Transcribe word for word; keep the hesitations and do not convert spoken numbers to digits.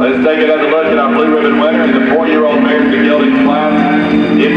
Let's take another look at our blue ribbon winner in the four-year-old mares and gelding class.